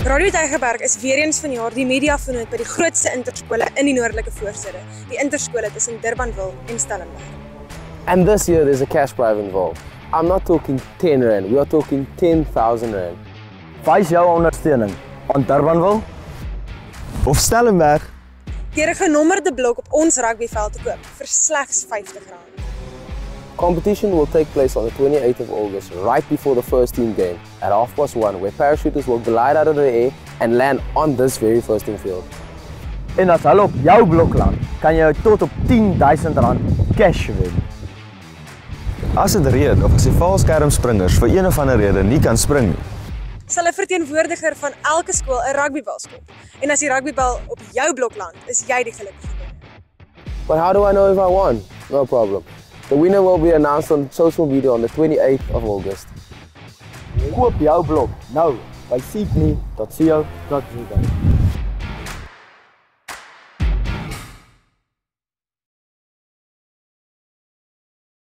Radio Tygerberg is weer eens vanjaar die mediavernoot by die grootste interskole in die Noordelike Voorstede, die Interskole tussen Durbanville en Stellenberg. And this year there's a cash prize involved. I'm not talking 10 rand, we are talking 10,000 rand. Wys jou ondersteuning aan Durbanville of Stellenberg Deur 'n genommerde blok op ons rugbyveld te koop vir slegs R50. Competition will take place on the 28th of August, right before the first team game, at 1:30, where parachutists will glide out of the air and land on this very first team field. en as hulle op jou blok land, kan jy tot op R10,000 cash wen. As dit reën of as die valskermspringers vir een of ander rede nie kan spring nie, Sal 'n verteenwoordiger van elke skool 'n rugbybal skop. En as die rugbybal op jou blok land, is jy die gelukkige wenner. But how do I know if I won? No problem. The winner will be announced on social media on the 28th of August. Koop jou blok nou by seekme.co.za.